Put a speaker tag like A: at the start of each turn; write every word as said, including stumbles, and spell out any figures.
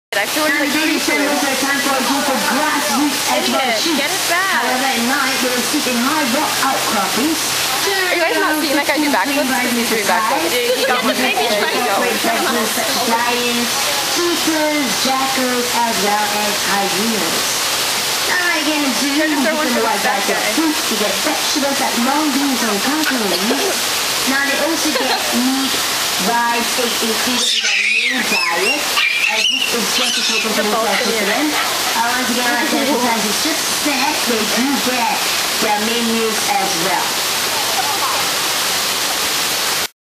A: I feel like
B: Baby cinemas are time for a group of grassroots as well too.
A: Get it back.
B: However, at night they will sleep in high rock outcroppings.
A: Are you guys not seeing that guy do backflips? He's doing backflips.
C: He got one maybe try to
B: Great predators such as lions, cheetahs, jackals, as well as hyenas. Now again, in Zoo, you can provide back their fruits, you get vegetables like long beans and coconut leaves. Now they also get meat, rice, eggs included in their main diet. As this is just to take into account for them. Uh, once again, like the exercise is just set, they do get their menus as well.